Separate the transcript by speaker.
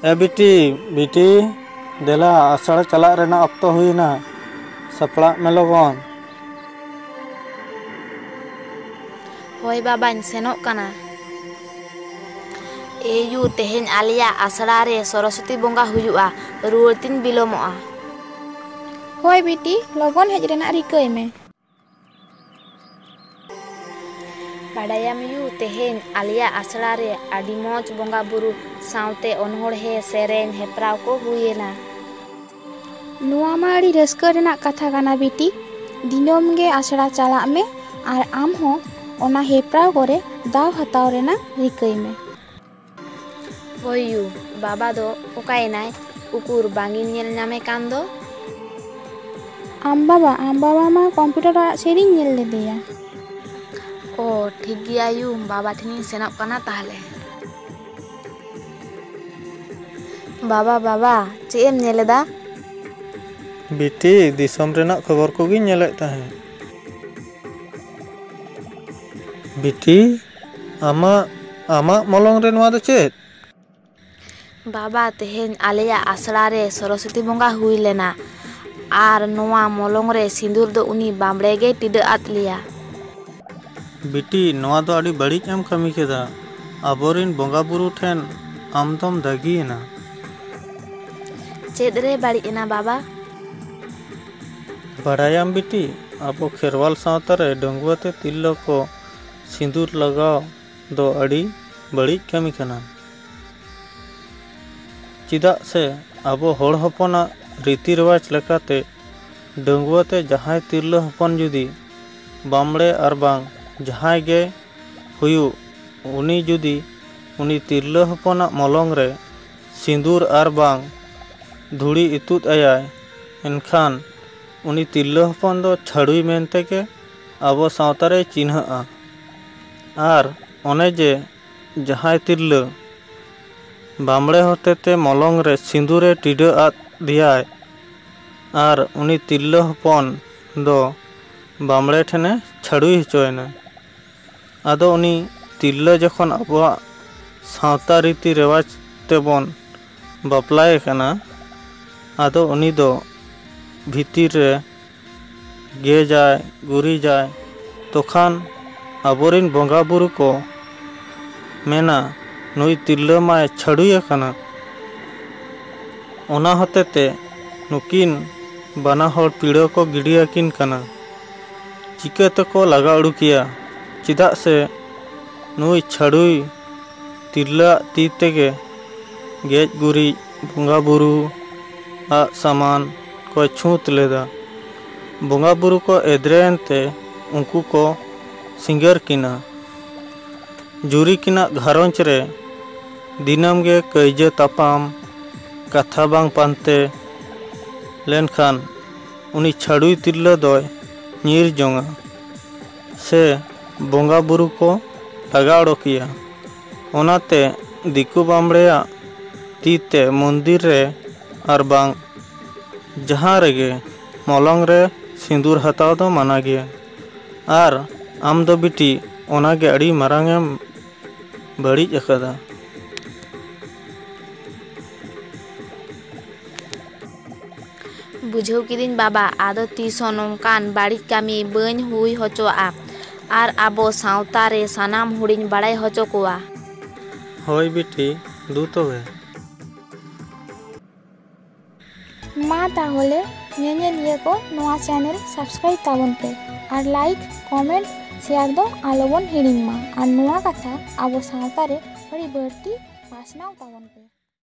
Speaker 1: ए बिटी बिटी देला आसड़ा चला रेना अक्तो हुईना सपड़ा में लगन।
Speaker 2: होय बाबाñ सेनोक काना। एयू तेहेñ आलिया आसड़ा रे सरस्वती बोंगा हुयुआ रुवारतिन बिलोमोआ।
Speaker 3: होय बिटी लगन हेज रेना रिकाय में।
Speaker 2: बाडायाम यू तेहेñ आलिया आसड़ा रे आडी मोज बोंगा बुरु साउते अनहोड़हे सेरेñ हेप्राव को हुयेना।
Speaker 3: नुआ मा आडी रस्का रेना कथा काना बिटी। दिनोम गे आसड़ा चलाक में आर आम हो ओना हेप्राव करे दाव हताव रेना रिकाय में।
Speaker 2: होय यू बाबा दो ओकायनाय उकुर बांगिन नेल नामे कान दो।
Speaker 3: आम बाबा मा कंप्यूटर सेरिंग नेल लेदेया।
Speaker 2: ओ ठीक गिया यू बाबा ठिनी सेनोक काना ताहले। बाबा चेद एम नेलेदा?
Speaker 1: बिटी दिसम रेना खबर को गी नेलेत ताहे। बिटी आमा मलंग रे नवा दो चेद?
Speaker 2: बाबा तेहेñ आलिया आसड़ा रे सरस्वती बोंगा हुई लेना आर नोआ मलंग रे सिंदूर दो उनी बामड़े गे टिडा आत लिया।
Speaker 1: बिटी नवा दो आडी बड़िज एम कमी केदा। आबोरिन बोंगा बुरु ठेन आम दम दागीना।
Speaker 2: चेद रे बाड़ी एना बाबा?
Speaker 1: बड़ायाम बिटी आबो खेरवाल सावता रे डंगुआते तिल्लो को सिंदूर लगाव दो आडी बड़िज कमी कना। चिदा से आबो होड़ हपना रीति रिवाज लेकाते डंगुआते जहाय तिरलो हपन जुदी बामड़े आर बांग जहाय गे हुयु उनी जुदी उनी तिरलो हपना मलंग रे सिंदूर आर बांग धुड़ी इतुत आयाय एनखान उनी तिरलो हपन दो छाड़ुई मेनते के आबो सावता रे चिन्हआ। आर ओने जे जहाय तिरलो बामड़े होतेते मलंग रे सिंदूरे टिडा आत दियाय आर उनी तिरलो हपन दो बामड़े ठेने छाड़ुई हचोयना। आदो उनी तिरलो जखन आबोआ सावता रीति रिवाज तेबन बापलाय काना आदो उनी दो भीतिर रे गे जाय गुरी जाय तोखान आबोरिन बोंगा बुरु को मेना नुई तिरलो माय छाड़ुई काना। ओना होतेते नुकिन बाना होड़ पीड़ो को गिडिया किन काना। चिका तको लगा उड़ुकिया चिदा से नुई छाड़ुई तिरला ती तेगे गेज गुरी बोंगा बुरु आ सामान को छूत लेदा। बोंगा बुरु को एद्रेनते उनको को सिंगर किना। जुरी किना घारोंच रे दिनम गे कईजे तापाम कथा बांग पानते लेनखान उनी छाड़ुई तिरला दोय नीर जोंगा से बोंगा बुरु को लगा उड़ोकिया। ओनाते दिकु बामड़ेया तीते मंदिर रे आर बांग जहां रेगे मलंग रे सिंदूर हताव दो माना गया। आर आम दो बिटी ओनागे अड़ी मारांगेम बड़िज अकदा।
Speaker 2: बुझाव किदिन बाबा आदो तीसो नोंकान बाड़िज कामी बाñ हुई होचोआ आर आबो सावता रे सानाम हुडिñ बाड़ाय होचो कोआ।
Speaker 1: होय बिटी दू तोबे।
Speaker 3: मा ताहले ñeñeliya को नोआ चैनल सब्सक्राइब ताबन पे और लाइक कमेंट शेयर दो आलोबन हिड़िंग मा और नोआ कथा आबो सावता रे बड़ी बढ़ती पासनाव ताबन पे।